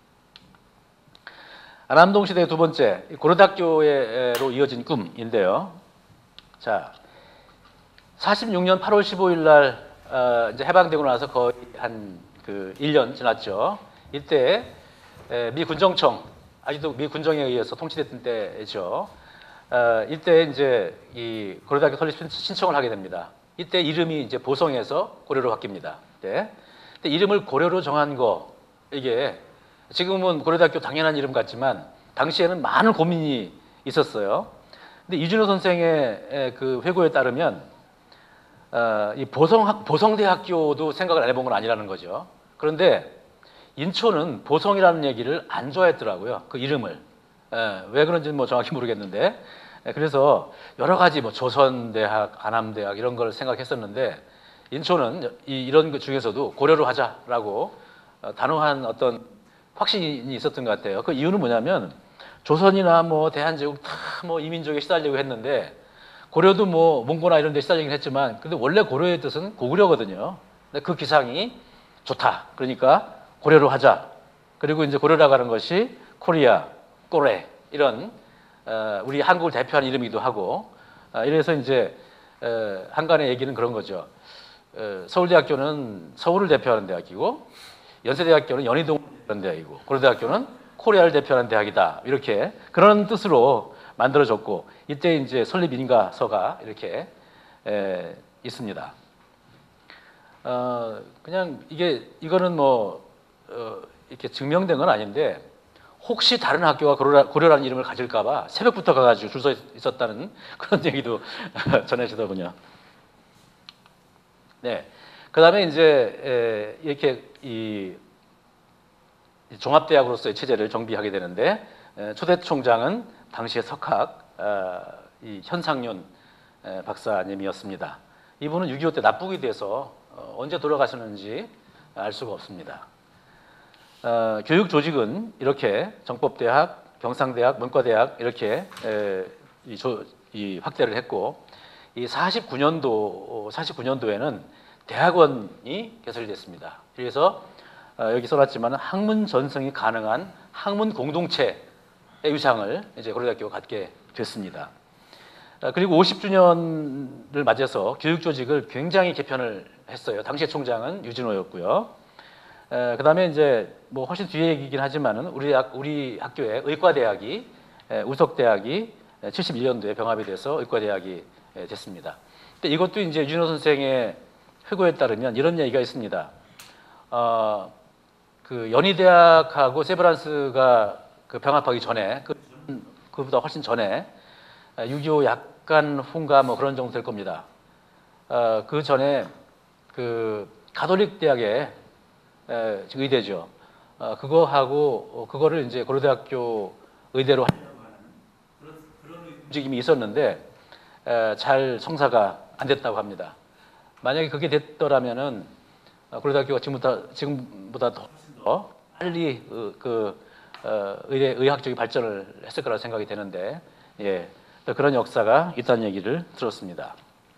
A: 안암동 시대의 두 번째 고려대학교로 이어진 꿈인데요. 자, 사십육 년 팔월 십오일 날 어, 이제 해방되고 나서 거의 한 그 일 년 지났죠. 이때 미 군정청 아직도 미 군정에 의해서 통치됐던 때죠. 어, 이때 이제 이 고려대학교 설립 신청을 하게 됩니다. 이때 이름이 이제 보성에서 고려로 바뀝니다. 네. 근데 이름을 고려로 정한 거 이게 지금은 고려대학교 당연한 이름 같지만 당시에는 많은 고민이 있었어요. 근데 이준호 선생의 그 회고에 따르면 어, 이 보성 보성대학교도 생각을 안 해본 건 아니라는 거죠. 그런데 인초는 보성이라는 얘기를 안 좋아했더라고요. 그 이름을. 에, 왜 그런지는 뭐 정확히 모르겠는데. 에, 그래서 여러 가지 뭐 조선대학, 안암대학 이런 걸 생각했었는데 인초는 이, 이런 것 중에서도 고려로 하자라고 어, 단호한 어떤 확신이 있었던 것 같아요. 그 이유는 뭐냐면 조선이나 뭐 대한제국 다 뭐 이민족에 시달리고 했는데 고려도 뭐 몽고나 이런 데 시달리긴 했지만 근데 원래 고려의 뜻은 고구려거든요. 근데 그 기상이 좋다. 그러니까 고려로 하자. 그리고 이제 고려라고 하는 것이 코리아, 꼬레 이런 어, 우리 한국을 대표하는 이름이기도 하고 어, 이래서 이제 어, 한간의 얘기는 그런 거죠. 어, 서울대학교는 서울을 대표하는 대학이고 연세대학교는 연희동을 대표하는 대학이고 고려대학교는 코리아를 대표하는 대학이다. 이렇게 그런 뜻으로 만들어졌고 이때 이제 설립 인가서가 이렇게 에, 있습니다. 어, 그냥 이게 이거는 뭐 어, 이렇게 증명된 건 아닌데 혹시 다른 학교가 고려라, 고려라는 이름을 가질까봐 새벽부터 가가지고 줄 서 있었다는 그런 얘기도 전해지더군요. 네, 그다음에 이제 에, 이렇게 이 종합대학으로서의 체제를 정비하게 되는데 에, 초대 총장은 당시의 석학 어, 이 현상윤 에, 박사님이었습니다. 이분은 육이오 때 납북이 돼서 어, 언제 돌아가셨는지 알 수가 없습니다. 어, 교육 조직은 이렇게 정법대학, 경상대학, 문과대학 이렇게 에, 이, 조, 이 확대를 했고 이 사십구 년도 사십구 년도에는 대학원이 개설됐습니다. 그래서 어, 여기 써놨지만 학문 전승이 가능한 학문 공동체의 위상을 이제 고려대학교가 갖게 됐습니다. 어, 그리고 오십 주년을 맞아서 교육 조직을 굉장히 개편을 했어요. 당시의 총장은 유진호였고요. 그 다음에 이제 뭐 훨씬 뒤에 얘기긴 하지만은 우리 학, 우리 학교에 의과대학이 우석대학이 칠십일 년도에 병합이 돼서 의과대학이 됐습니다. 근데 이것도 이제 유진호 선생의 회고에 따르면 이런 얘기가 있습니다. 어, 그 연희대학하고 세브란스가 그 병합하기 전에 그, 그보다 훨씬 전에 육이오 약간 후인가 뭐 그런 정도 될 겁니다. 어, 그 전에 그 가톨릭 대학의 에, 의대죠. 어, 그거 하고 어, 그거를 이제 고려대학교 의대로 하려고 하는 그런, 그런 움직임이 있었는데 에, 잘 성사가 안 됐다고 합니다. 만약에 그게 됐더라면은 어, 고려대학교가 지금보다 지금보다 더, 더 빨리 어, 그 어, 의대 의학적인 발전을 했을 거라고 생각이 되는데, 예, 또 그런 역사가 있다는 얘기를 들었습니다.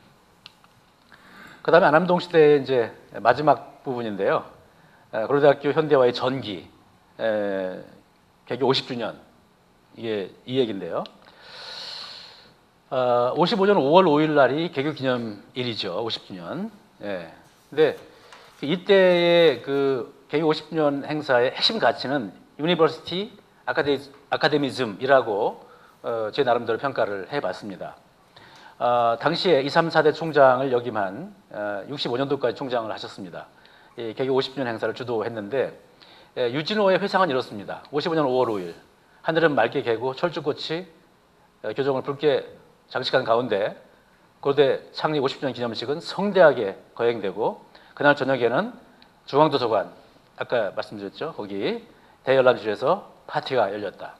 A: 그 다음에 안암동 시대의 이제 마지막 부분인데요. 에, 고려대학교 현대화의 전기, 에, 개교 오십 주년, 이게 이 얘기인데요. 어, 오십오 년 오월 오일 날이 개교 기념일이죠. 오십 주년. 예. 근데 이때의 그 개교 오십 주년 행사의 핵심 가치는 유니버시티 아카데, 아카데미즘이라고 어, 제 나름대로 평가를 해봤습니다. 어, 당시에 이, 삼, 사 대 총장을 역임한 어, 육십오 년도까지 총장을 하셨습니다. 이 개교 오십 주년 행사를 주도했는데, 예, 유진호의 회상은 이렇습니다. 오십오 년 오월 오일 하늘은 맑게 개고 철쭉꽃이 어, 교정을 붉게 장식한 가운데 고대 창립 오십 주년 기념식은 성대하게 거행되고, 그날 저녁에는 중앙도서관, 아까 말씀드렸죠, 거기 대열람실에서 파티가 열렸다.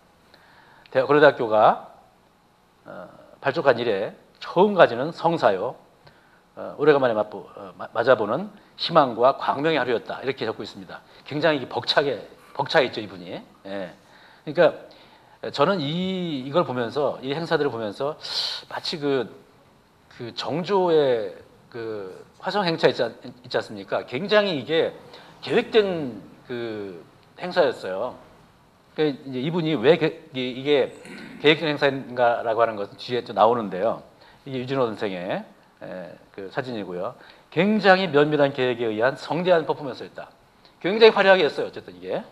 A: 고려대학교가 어, 발족한 이래 처음 가지는 성사요, 어, 오래간만에 맛보, 어, 맞아보는 희망과 광명의 하루였다. 이렇게 적고 있습니다. 굉장히 벅차게 벅차 있죠, 이분이. 예. 그러니까 저는 이 이걸 보면서, 이 행사들을 보면서 마치 그, 그 정조의 그 화성 행차 있지, 있지 않습니까? 굉장히 이게 계획된 그 행사였어요. 그러니까 이제 이분이 왜 게, 이게 계획된 행사인가라고 하는 것은 뒤에 또 나오는데요. 이게 유진호 선생의 에, 그 사진이고요. 굉장히 면밀한 계획에 의한 성대한 퍼포먼스였다. 굉장히 화려하게 했어요. 어쨌든 이게.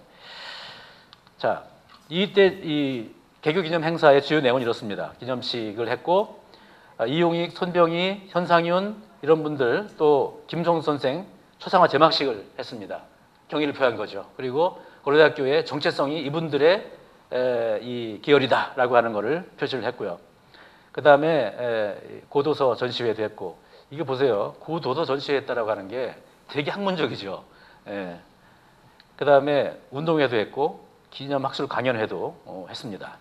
A: 자, 이때 이 개교 기념 행사의 주요 내용은 이렇습니다. 기념식을 했고, 아, 이용익, 손병희, 현상윤 이런 분들, 또 김종수 선생 초상화 제막식을 했습니다. 경의를 표한 거죠. 그리고 고려대학교의 정체성이 이분들의 에, 이 계열이다라고 하는 것을 표시를 했고요. 그 다음에 고도서 전시회도 했고, 이게 보세요. 고도서 전시회했다라고 하는 게 되게 학문적이죠. 예. 그 다음에 운동회도 했고, 기념학술 강연회도 어, 했습니다.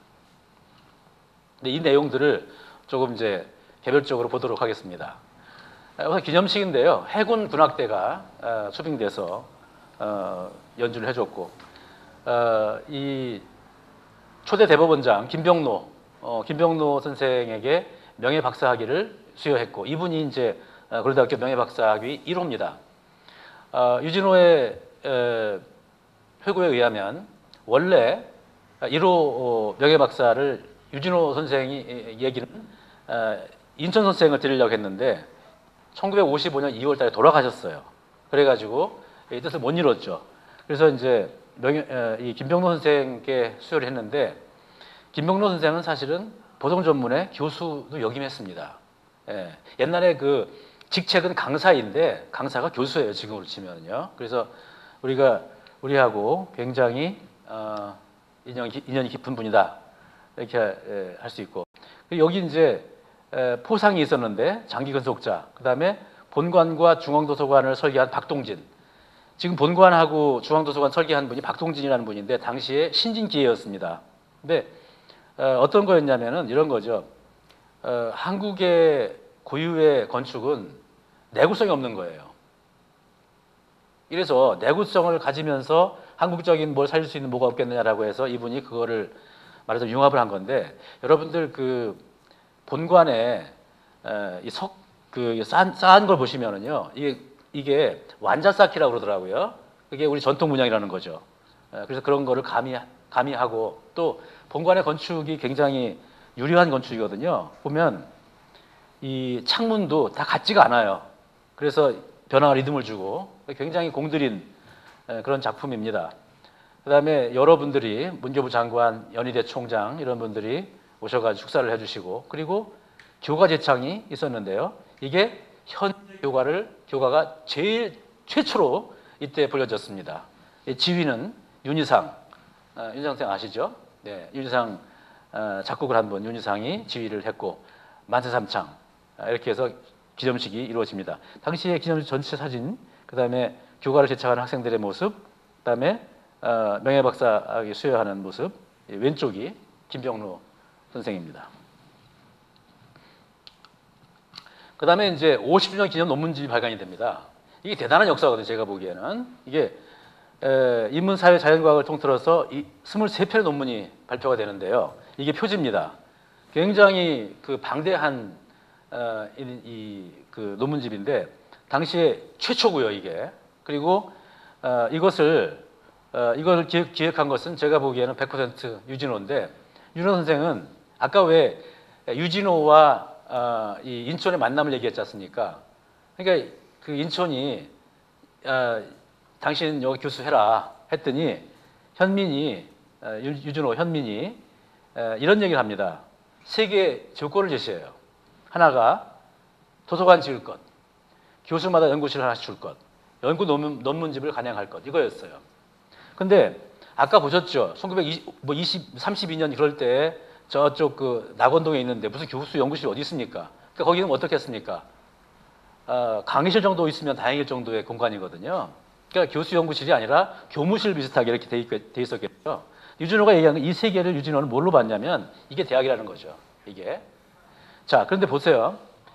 A: 근데 이 내용들을 조금 이제 개별적으로 보도록 하겠습니다. 우선 기념식인데요. 해군 군악대가 어, 수빙돼서 어, 연주를 해줬고, 어, 이 초대 대법원장 김병노, 어, 김병노 선생에게 명예박사학위를 수여했고, 이분이 이제 어, 고려대학교 명예박사학위 일 호입니다. 어, 유진호의 에, 회고에 의하면 원래 일 호 명예박사를 유진호 선생이 얘기는 어, 인천 선생을 드리려고 했는데 천구백오십오 년 이월 달에 돌아가셨어요. 그래가지고 이 뜻을 못 이뤘죠. 그래서 이제 명예, 에, 이 김병노 선생께 수여를 했는데, 김병노 선생은 사실은 보통 전문의 교수도 역임했습니다. 예, 옛날에 그 직책은 강사인데 강사가 교수예요, 지금으로 치면요. 그래서 우리가 우리하고 굉장히 어, 인연, 인연이 깊은 분이다 이렇게 예, 할 수 있고, 여기 이제 에, 포상이 있었는데 장기 근속자, 그 다음에 본관과 중앙도서관을 설계한 박동진. 지금 본관하고 중앙도서관 설계한 분이 박동진이라는 분인데 당시에 신진기회였습니다. 근데 어, 어떤 거였냐면은 이런 거죠. 어, 한국의 고유의 건축은 내구성이 없는 거예요. 이래서 내구성을 가지면서 한국적인 뭘 살릴 수 있는 뭐가 없겠느냐라고 해서 이분이 그거를 말해서 융합을 한 건데, 여러분들 그 본관에 에, 이 석, 그 쌓은, 쌓은 걸 보시면은요, 이게, 이게 완자 쌓기라고 그러더라고요. 그게 우리 전통 문양이라는 거죠. 에, 그래서 그런 거를 가미, 가미하고, 또 본관의 건축이 굉장히 유려한 건축이거든요. 보면 이 창문도 다 같지가 않아요. 그래서 변화가 리듬을 주고 굉장히 공들인 그런 작품입니다. 그다음에 여러분들이 문교부 장관, 연희대 총장 이런 분들이 오셔가지고 축사를 해주시고 그리고 교가 제창이 있었는데요. 이게 현 교가를 교가가 제일 최초로 이때 불려졌습니다. 지휘는 윤희상, 어, 윤희상 선생 아시죠? 네, 윤희상 어, 작곡을 한 분 윤희상이 지휘를 했고 만세삼창 어, 이렇게 해서 기념식이 이루어집니다. 당시의 기념식 전체 사진, 그다음에 교가를 제창하는 학생들의 모습, 그다음에 어, 명예박사학위 수여하는 모습, 왼쪽이 김병로 선생입니다. 그 다음에 이제 오십 주년 기념 논문집이 발간이 됩니다. 이게 대단한 역사거든요, 제가 보기에는. 이게 에, 인문사회 자연과학을 통틀어서 이 이십삼 편의 논문이 발표가 되는데요. 이게 표지입니다. 굉장히 그 방대한 어, 이, 이, 그 논문집인데 당시에 최초고요, 이게. 그리고 어, 이것을 어, 이걸 기획, 기획한 것은 제가 보기에는 백 퍼센트 유진호인데 유진호 선생은 아까 왜 유진호와 어, 이 인천의 만남을 얘기했지 않습니까? 그러니까 그 인천이 어, 당신 여기 교수해라 했더니 현민이 어, 유, 유진호 현민이 어, 이런 얘기를 합니다. 세 개의 조건을 제시해요. 하나가 도서관 지을 것, 교수마다 연구실 하나씩 줄 것, 연구 논문, 논문집을 간양할 것 이거였어요. 근데 아까 보셨죠? 천구백이십, 삼십이 년 그럴 때 저쪽 그 낙원동에 있는데 무슨 교수 연구실이 어디 있습니까? 그러니까 거기는 어떻게 했습니까? 어, 강의실 정도 있으면 다행일 정도의 공간이거든요. 그러니까 교수 연구실이 아니라 교무실 비슷하게 이렇게 돼, 있, 돼 있었겠죠. 유진호가 얘기한 이 세 개를 유진호는 뭘로 봤냐면 이게 대학이라는 거죠. 이게. 자, 그런데 보세요.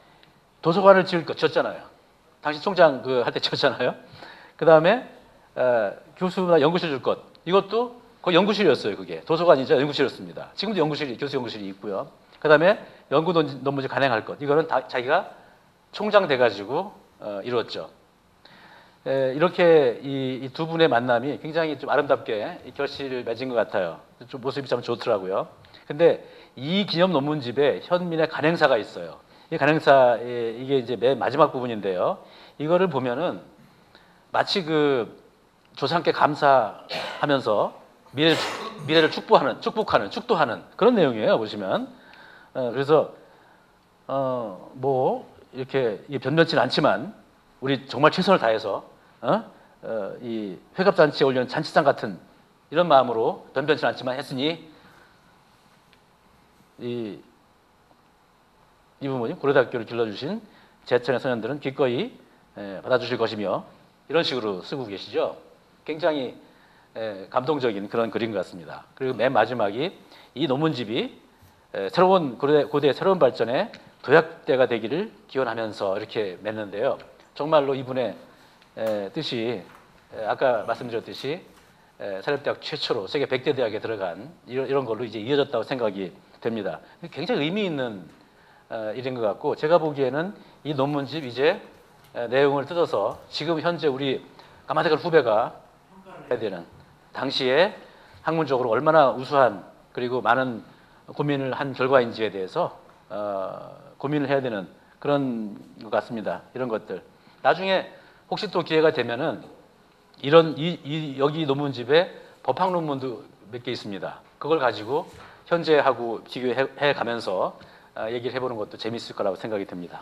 A: 도서관을 지을 것 지었잖아요. 당시 총장 그 할 때 지었잖아요. 그 다음에 어, 교수나 연구실 줄 것. 이것도 거의 연구실이었어요. 그게 도서관이죠. 연구실이었습니다. 지금도 연구실이 교수 연구실이 있고요. 그 다음에 연구 논문집 간행할 것. 이거는 다 자기가 총장 돼가지고 어, 이루었죠. 에, 이렇게 이 두 분의 만남이 굉장히 좀 아름답게 이 결실을 맺은 것 같아요. 좀 모습이 참 좋더라고요. 근데 이 기념 논문집에 현민의 간행사가 있어요. 이 간행사 이게 이제 맨 마지막 부분인데요. 이거를 보면은 마치 그 조상께 감사하면서 미래를, 미래를 축복하는, 축복하는, 축도하는 그런 내용이에요. 보시면 어, 그래서 어, 뭐 이렇게 변변치는 않지만 우리 정말 최선을 다해서 어? 어, 이 회갑잔치에 올리는 잔치상 같은 이런 마음으로 변변치는 않지만 했으니 이, 이 부모님 고려대학교를 길러주신 제천의 소년들은 기꺼이 에, 받아주실 것이며 이런 식으로 쓰고 계시죠. 굉장히 에, 감동적인 그런 그림 같습니다. 그리고 맨 마지막이 이 논문집이 에, 새로운 고대, 고대의 새로운 발전에 도약대가 되기를 기원하면서 이렇게 맺는데요. 정말로 이분의 에, 뜻이 에, 아까 말씀드렸듯이 에, 사립대학 최초로 세계 백 대 대학에 들어간 이런, 이런 걸로 이제 이어졌다고 생각이 됩니다. 굉장히 의미 있는 어, 일인 것 같고 제가 보기에는 이 논문집 이제 에, 내용을 뜯어서 지금 현재 우리 까마득한 후배가 해야 되는 당시에 학문적으로 얼마나 우수한 그리고 많은 고민을 한 결과인지에 대해서 어, 고민을 해야 되는 그런 것 같습니다. 이런 것들. 나중에 혹시 또 기회가 되면은 이런 이, 이 여기 논문집에 법학 논문도 몇 개 있습니다. 그걸 가지고 현재하고 비교해 가면서 어, 얘기를 해보는 것도 재미있을 거라고 생각이 듭니다.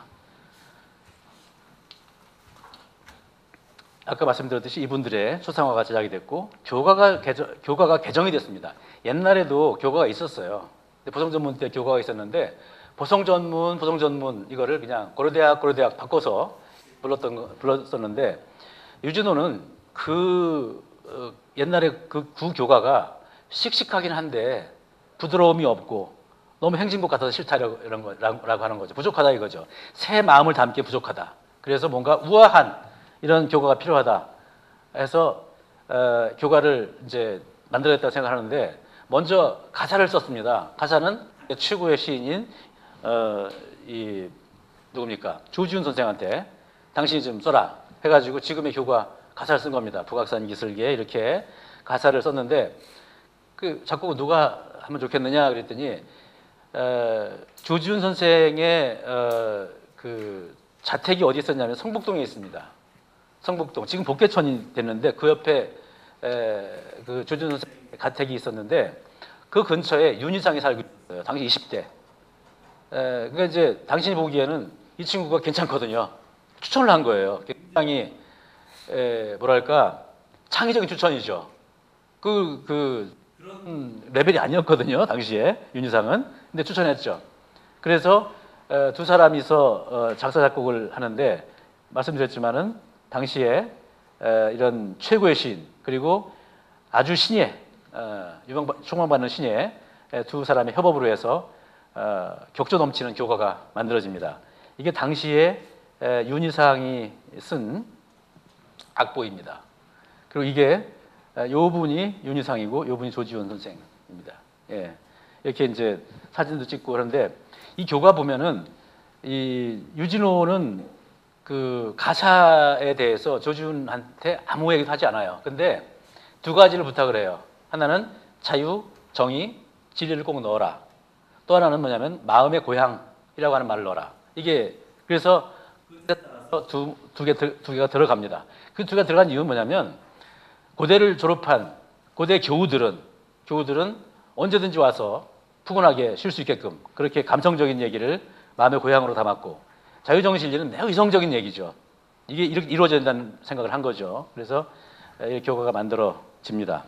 A: 아까 말씀드렸듯이 이분들의 초상화가 제작이 됐고 교과가 개정, 교과가 개정이 됐습니다. 옛날에도 교과가 있었어요. 보성전문 때 교과가 있었는데 보성전문, 보성전문 이거를 그냥 고려대학, 고려대학 바꿔서 불렀던 불렀었는데 유진호는 그 어, 옛날에 그 구교과가 씩씩하긴 한데 부드러움이 없고 너무 행진곡 같아서 싫다 이런 거라고 하는 거죠. 부족하다 이거죠. 새 마음을 담기에 부족하다. 그래서 뭔가 우아한 이런 교과가 필요하다 해서 어, 교과를 이제 만들어냈다고 생각하는데 먼저 가사를 썼습니다. 가사는 최고의 시인인 어, 이 누굽니까 조지훈 선생한테 당신이 좀 써라 해가지고 지금의 교과 가사를 쓴 겁니다. 북악산 기슭에 이렇게 가사를 썼는데 그 작곡은 누가 하면 좋겠느냐 그랬더니 어, 조지훈 선생의 어, 그 자택이 어디 있었냐면 성북동에 있습니다. 성북동 지금 복개천이 됐는데 그 옆에 에, 그 조준 선생 가택이 있었는데 그 근처에 윤희상이 살고 있어요. 당시 이십 대. 에, 그러니까 이제 당신이 보기에는 이 친구가 괜찮거든요. 추천을 한 거예요. 굉장히 에, 뭐랄까 창의적인 추천이죠. 그, 그 그런 레벨이 아니었거든요. 당시에 윤희상은. 근데 추천했죠. 그래서 에, 두 사람이서 어, 작사 작곡을 하는데 말씀드렸지만은 당시에 에, 이런 최고의 시인 그리고 아주 신예 어, 유명 총망받는 신예 두 사람의 협업으로 해서 어, 격조 넘치는 교가가 만들어집니다. 이게 당시에 에, 윤희상이 쓴 악보입니다. 그리고 이게 에, 요 분이 윤희상이고 요 분이 조지훈 선생입니다. 예. 이렇게 이제 사진도 찍고 그런데 이 교가 보면은 이 유진호는 그 가사에 대해서 조지훈한테 아무 얘기도 하지 않아요. 근데 두 가지를 부탁을 해요. 하나는 자유, 정의, 진리를 꼭 넣어라. 또 하나는 뭐냐면 마음의 고향이라고 하는 말을 넣어라. 이게 그래서 두, 두, 개, 두 개가 들어갑니다. 그 두 개가 들어간 이유는 뭐냐면 고대를 졸업한 고대 교우들은 교우들은 언제든지 와서 푸근하게 쉴 수 있게끔 그렇게 감성적인 얘기를 마음의 고향으로 담았고 자유정신리는 매우 이성적인 얘기죠. 이게 이렇게 이루어져야 된다는 생각을 한 거죠. 그래서 이 교과가 만들어집니다.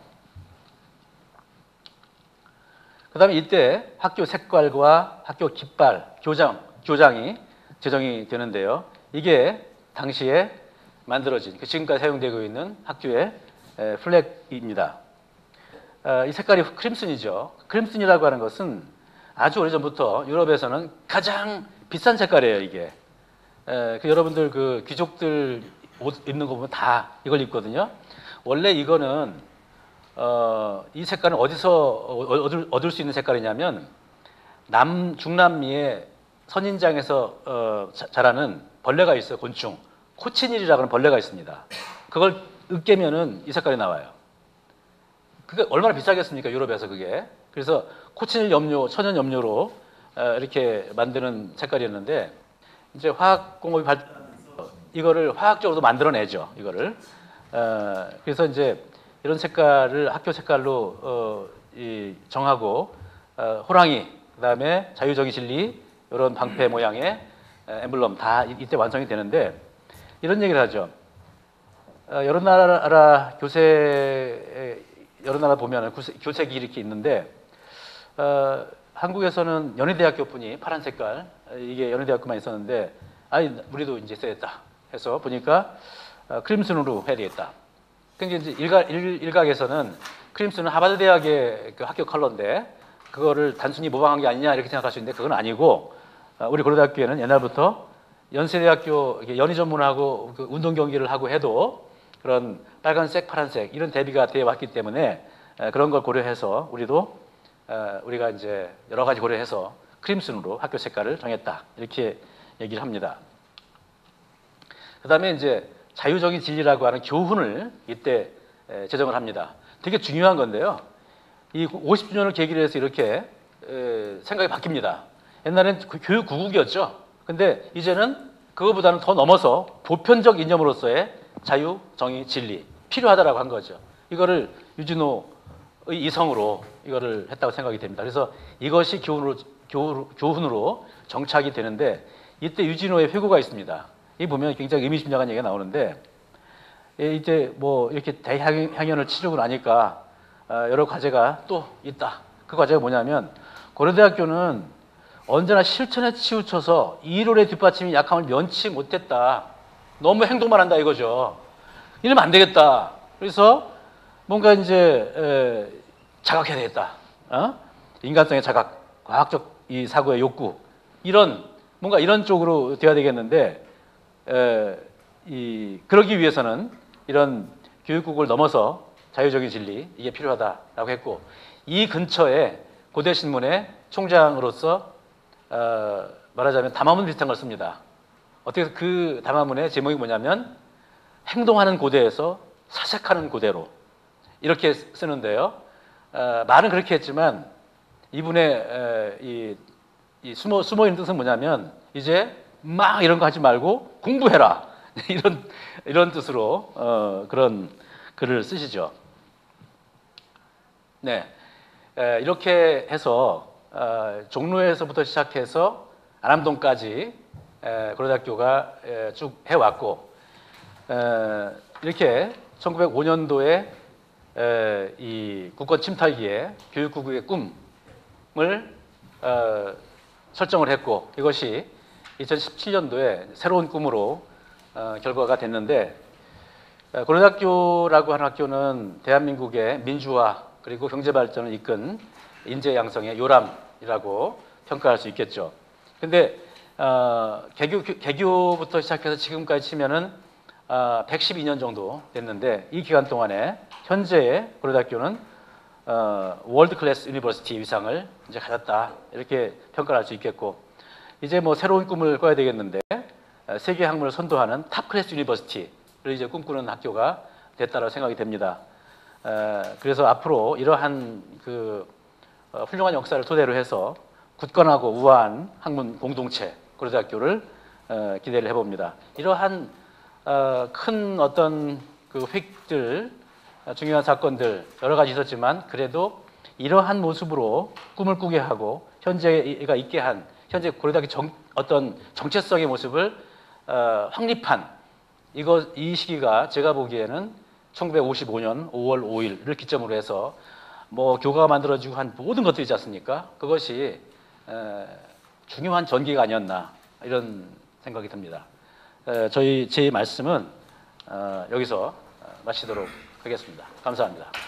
A: 그 다음에 이때 학교 색깔과 학교 깃발, 교장, 교장이 제정이 되는데요. 이게 당시에 만들어진, 지금까지 사용되고 있는 학교의 플래그입니다. 이 색깔이 크림슨이죠. 크림슨이라고 하는 것은 아주 오래전부터 유럽에서는 가장 비싼 색깔이에요, 이게. 그 여러분들 그 귀족들 옷 입는 거 보면 다 이걸 입거든요. 원래 이거는 어, 이 색깔은 어디서 얻을, 얻을 수 있는 색깔이냐면 남 중남미의 선인장에서 어, 자, 자라는 벌레가 있어요. 곤충 코치닐이라고 하는 벌레가 있습니다. 그걸 으깨면은 이 색깔이 나와요. 그게 얼마나 비싸겠습니까? 유럽에서 그게. 그래서 코치닐 염료, 천연 염료로 어, 이렇게 만드는 색깔이었는데 이제 화학 공업이 발달하면서 이거를 화학적으로도 만들어내죠. 이거를. 어, 그래서 이제 이런 색깔을 학교 색깔로 어, 이 정하고 어, 호랑이, 그다음에 자유정의 진리 이런 방패 모양의 엠블럼 다 이때 완성이 되는데 이런 얘기를 하죠. 어, 여러 나라 교세 여러 나라 보면은 교색이 이렇게 있는데 어, 한국에서는 연희대학교뿐이 파란 색깔 이게 연희대학교만 있었는데 아니 우리도 이제 써야겠다 해서 보니까 어, 크림슨으로 해야 되겠다. 그러니까 이제 일각, 일, 일각에서는 크림슨은 하버드 대학의 그 학교 컬러인데 그거를 단순히 모방한 게 아니냐 이렇게 생각할 수 있는데 그건 아니고 어, 우리 고려대학교에는 옛날부터 연세대학교 연희 전문하고 그 운동 경기를 하고 해도 그런 빨간색, 파란색 이런 대비가 되어 왔기 때문에 에, 그런 걸 고려해서 우리도 에, 우리가 이제 여러 가지 고려해서 크림슨으로 학교 색깔을 정했다 이렇게 얘기를 합니다. 그다음에 이제 자유적인 진리라고 하는 교훈을 이때 에, 제정을 합니다. 되게 중요한 건데요. 이 오십 주년을 계기로 해서 이렇게 에, 생각이 바뀝니다. 옛날엔 그 교육 구국이었죠. 근데 이제는 그거보다는 더 넘어서 보편적 이념으로서의 자유, 정의, 진리 필요하다라고 한 거죠. 이거를 유진호의 이성으로 이거를 했다고 생각이 됩니다. 그래서 이것이 교훈으로, 교, 교훈으로 정착이 되는데 이때 유진호의 회고가 있습니다. 이 보면 굉장히 의미심장한 얘기가 나오는데 이제 뭐 이렇게 대학연을 치르고 나니까 여러 과제가 또 있다. 그 과제가 뭐냐면 고려대학교는 언제나 실천에 치우쳐서 이론의 뒷받침이 약함을 면치 못했다. 너무 행동만 한다 이거죠. 이러면 안 되겠다. 그래서 뭔가 이제 에, 자각해야 되겠다. 어? 인간성의 자각, 과학적 이 사고의 욕구 이런 뭔가 이런 쪽으로 돼야 되겠는데 에, 이 그러기 위해서는 이런 교육국을 넘어서 자유적인 진리 이게 필요하다라고 했고 이 근처에 고대 신문의 총장으로서 어, 말하자면 담화문 비슷한 걸 씁니다. 어떻게 그 담화문의 제목이 뭐냐면 행동하는 고대에서 사색하는 고대로 이렇게 쓰는데요. 어, 말은 그렇게 했지만 이분의 에, 이, 이 숨어 숨어 있는 뜻은 뭐냐면 이제 막 이런 거 하지 말고 공부해라 이런 이런 뜻으로 어, 그런 글을 쓰시죠. 네, 에, 이렇게 해서 어, 종로에서부터 시작해서 안암동까지 에, 고려대학교가 에, 쭉 해왔고 에, 이렇게 천구백오 년도에 에, 이 국권 침탈기에 교육국의 꿈을 어, 설정을 했고 이것이 이천십칠 년도에 새로운 꿈으로 어, 결과가 됐는데 어, 고려대학교라고 하는 학교는 대한민국의 민주화 그리고 경제 발전을 이끈 인재 양성의 요람이라고 평가할 수 있겠죠. 근데 어, 개교, 개교부터 시작해서 지금까지 치면은 어, 백십이 년 정도 됐는데 이 기간 동안에 현재의 고려대학교는 어, 월드 클래스 유니버시티 위상을 이제 가졌다 이렇게 평가할 수 있겠고 이제 뭐 새로운 꿈을 꿔야 되겠는데 어, 세계 학문을 선도하는 탑 클래스 유니버시티를 이제 꿈꾸는 학교가 됐다고 생각이 됩니다. 어, 그래서 앞으로 이러한 그 어, 훌륭한 역사를 토대로 해서 굳건하고 우아한 학문 공동체 고려대학교를 어, 기대를 해봅니다. 이러한 어, 큰 어떤 그 획들 중요한 사건들 여러 가지 있었지만 그래도 이러한 모습으로 꿈을 꾸게 하고 현재가 있게 한 현재 고려대학교 정, 어떤 정체성의 모습을 어, 확립한 이거 이 시기가 제가 보기에는 천구백오십오 년 오월 오일을 기점으로 해서 뭐 교과가 만들어지고 한 모든 것들이 있지 않습니까? 그것이 에, 중요한 전기가 아니었나 이런 생각이 듭니다. 에, 저희 제 말씀은 어, 여기서 마치도록 하겠습니다. 감사합니다.